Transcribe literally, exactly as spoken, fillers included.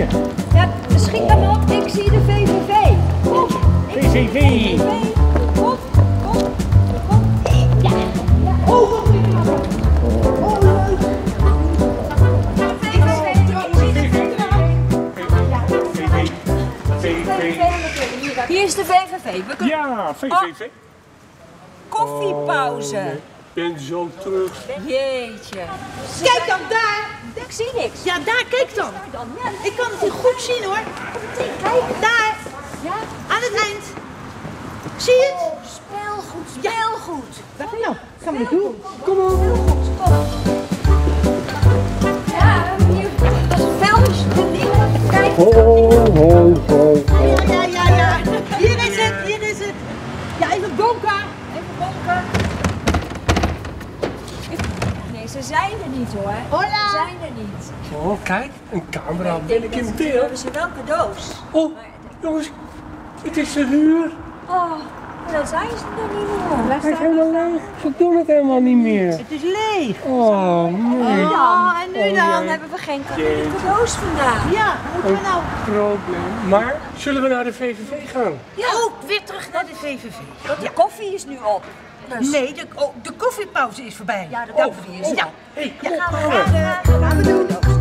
Ja. Ja, schiet hem op, ik zie de V V V. Kom. V V V. Kom, kom, kom. Ja. Ja. Oh, wat is het? Oh, leuk. V V V. Hier is de V V V. We kunnen... Ja, V V V. Koffiepauze. Oh, ik ben zo terug. Jeetje. Kijk dan, daar! Ik zie niks. Ja, daar, kijk dan! Ik kan het hier goed zien hoor. Kijk. Daar, Ja. aan het eind. Zie je het? Speelgoed, speelgoed. Wat nou? Gaan we het doen? Kom op. Speelgoed, kom. Ja, hier, dat is een vuilnisding. Kijk. Ho, ho, ho, ho. Ja, ja, ja, ja. Hier is het, hier is het. Ja, even bonken. Even bonken. Nee, ze zijn er niet hoor. Hola. Ze zijn er niet. Oh, kijk, een camera. Ik Ben denk ik in dat ze- beeld? hebben ze wel cadeaus. Oh, jongens, het is de huur. Oh, maar dan zijn ze er niet meer. Hij is helemaal leeg. Ze doen het helemaal niet meer. Het is leeg. Oh, nee. Oh, en nu Dan dan? hebben we geen cadeaus vandaag. Ja, moeten we nou? Probleem. Maar zullen we naar de V V V gaan? Ja, oh, weer terug naar de V V V. Want de koffie is nu op. Dus. Nee, de, oh, de koffiepauze is voorbij. Ja, de Ja, koffie is ja. op. Hé, Ja, kom op, gaan we, gaan we. gaan we, gaan we doen.